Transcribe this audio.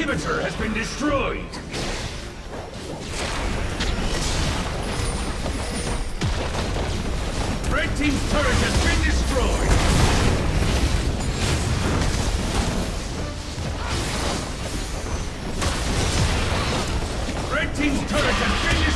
inhibitor has been destroyed! Red team's turret has been destroyed! Red team's turret has been destroyed!